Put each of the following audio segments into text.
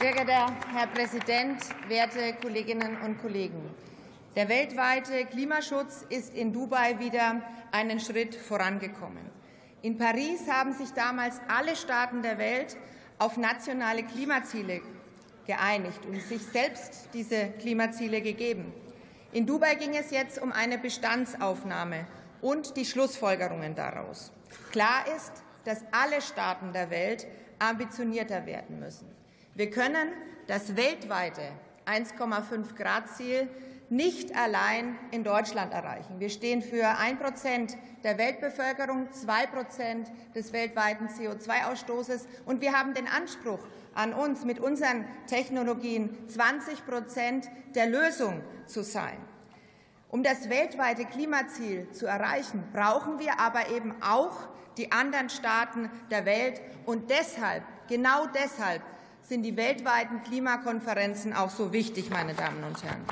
Sehr geehrter Herr Präsident, werte Kolleginnen und Kollegen! Der weltweite Klimaschutz ist in Dubai wieder einen Schritt vorangekommen. In Paris haben sich damals alle Staaten der Welt auf nationale Klimaziele geeinigt und sich selbst diese Klimaziele gegeben. In Dubai ging es jetzt um eine Bestandsaufnahme und die Schlussfolgerungen daraus. Klar ist, dass alle Staaten der Welt ambitionierter werden müssen. Wir können das weltweite 1,5-Grad-Ziel nicht allein in Deutschland erreichen. Wir stehen für 1% der Weltbevölkerung, 2% des weltweiten CO2-Ausstoßes, und wir haben den Anspruch an uns, mit unseren Technologien 20% der Lösung zu sein. Um das weltweite Klimaziel zu erreichen, brauchen wir aber eben auch die anderen Staaten der Welt. Und deshalb, genau deshalb, sind die weltweiten Klimakonferenzen auch so wichtig, meine Damen und Herren.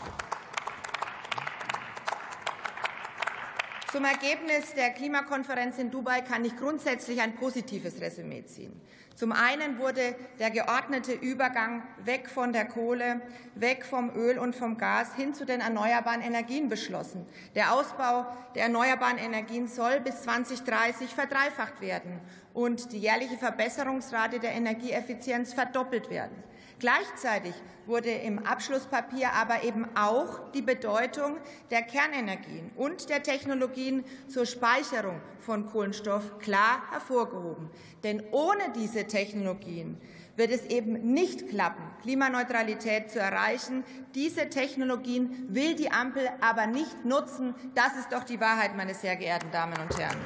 Zum Ergebnis der Klimakonferenz in Dubai kann ich grundsätzlich ein positives Resümee ziehen. Zum einen wurde der geordnete Übergang weg von der Kohle, weg vom Öl und vom Gas hin zu den erneuerbaren Energien beschlossen. Der Ausbau der erneuerbaren Energien soll bis 2030 verdreifacht werden und die jährliche Verbesserungsrate der Energieeffizienz verdoppelt werden. Gleichzeitig wurde im Abschlusspapier aber eben auch die Bedeutung der Kernenergien und der Technologien zur Speicherung von Kohlenstoff klar hervorgehoben. Denn ohne diese Technologien wird es eben nicht klappen, Klimaneutralität zu erreichen. Diese Technologien will die Ampel aber nicht nutzen. Das ist doch die Wahrheit, meine sehr geehrten Damen und Herren.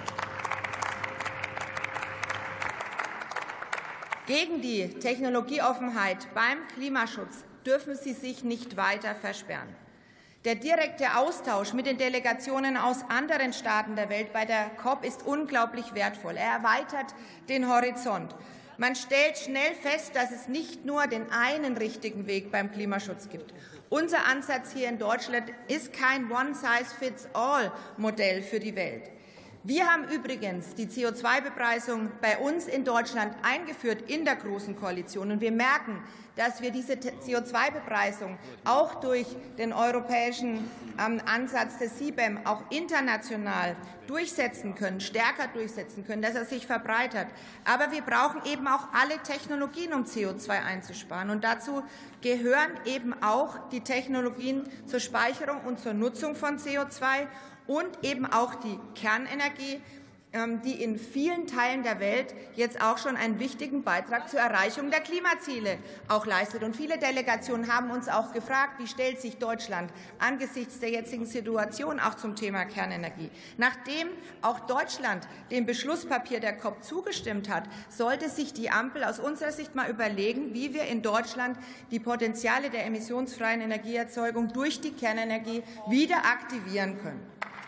Gegen die Technologieoffenheit beim Klimaschutz dürfen Sie sich nicht weiter versperren. Der direkte Austausch mit den Delegationen aus anderen Staaten der Welt bei der COP ist unglaublich wertvoll. Er erweitert den Horizont. Man stellt schnell fest, dass es nicht nur den einen richtigen Weg beim Klimaschutz gibt. Unser Ansatz hier in Deutschland ist kein One-Size-Fits-All-Modell für die Welt. Wir haben übrigens die CO2-Bepreisung bei uns in Deutschland eingeführt in der Großen Koalition. Und wir merken, dass wir diese CO2-Bepreisung auch durch den europäischen Ansatz des CBAM auch international durchsetzen können, stärker durchsetzen können, dass er sich verbreitert. Aber wir brauchen eben auch alle Technologien, um CO2 einzusparen. Und dazu gehören eben auch die Technologien zur Speicherung und zur Nutzung von CO2 und eben auch die Kernenergie, die in vielen Teilen der Welt jetzt auch schon einen wichtigen Beitrag zur Erreichung der Klimaziele auch leistet. Und viele Delegationen haben uns auch gefragt, wie stellt sich Deutschland angesichts der jetzigen Situation auch zum Thema Kernenergie. Nachdem auch Deutschland dem Beschlusspapier der COP zugestimmt hat, sollte sich die Ampel aus unserer Sicht mal überlegen, wie wir in Deutschland die Potenziale der emissionsfreien Energieerzeugung durch die Kernenergie wieder aktivieren können.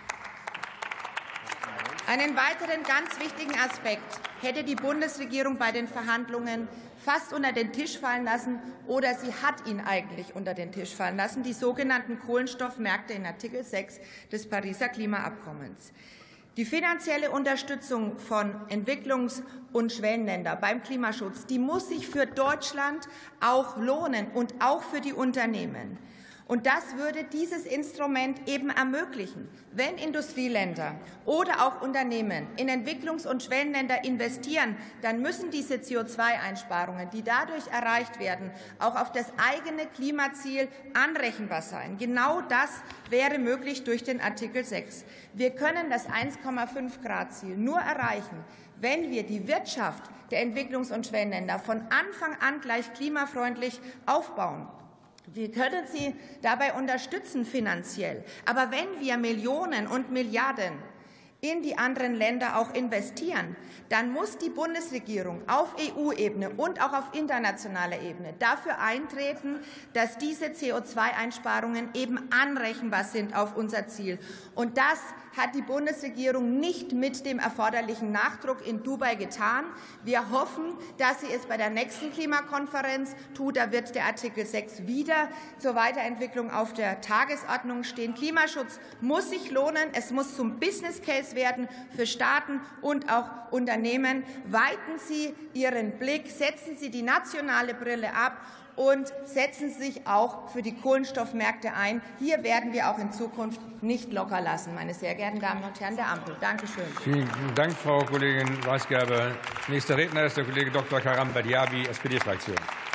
Einen weiteren ganz wichtigen Aspekt hätte die Bundesregierung bei den Verhandlungen fast unter den Tisch fallen lassen, oder sie hat ihn eigentlich unter den Tisch fallen lassen, die sogenannten Kohlenstoffmärkte in Artikel 6 des Pariser Klimaabkommens. Die finanzielle Unterstützung von Entwicklungs- und Schwellenländern beim Klimaschutz, die muss sich für Deutschland auch lohnen und auch für die Unternehmen. Und das würde dieses Instrument eben ermöglichen. Wenn Industrieländer oder auch Unternehmen in Entwicklungs- und Schwellenländer investieren, dann müssen diese CO2-Einsparungen, die dadurch erreicht werden, auch auf das eigene Klimaziel anrechenbar sein. Genau das wäre möglich durch den Artikel 6. Wir können das 1,5-Grad-Ziel nur erreichen, wenn wir die Wirtschaft der Entwicklungs- und Schwellenländer von Anfang an gleich klimafreundlich aufbauen. Wir können sie dabei unterstützen finanziell. Aber wenn wir Millionen und Milliarden in die anderen Länder auch investieren, dann muss die Bundesregierung auf EU-Ebene und auch auf internationaler Ebene dafür eintreten, dass diese CO2-Einsparungen eben anrechenbar sind auf unser Ziel. Und das hat die Bundesregierung nicht mit dem erforderlichen Nachdruck in Dubai getan. Wir hoffen, dass sie es bei der nächsten Klimakonferenz tut. Da wird der Artikel 6 wieder zur Weiterentwicklung auf der Tagesordnung stehen. Klimaschutz muss sich lohnen. Es muss zum Business Case Verständnis werden für Staaten und auch Unternehmen. Weiten Sie Ihren Blick, setzen Sie die nationale Brille ab und setzen Sie sich auch für die Kohlenstoffmärkte ein. Hier werden wir auch in Zukunft nicht locker lassen, meine sehr geehrten Damen und Herren der Ampel. Danke schön. Vielen Dank, Frau Kollegin Weisgerber. Nächster Redner ist der Kollege Dr. Karamba Diaby, SPD-Fraktion.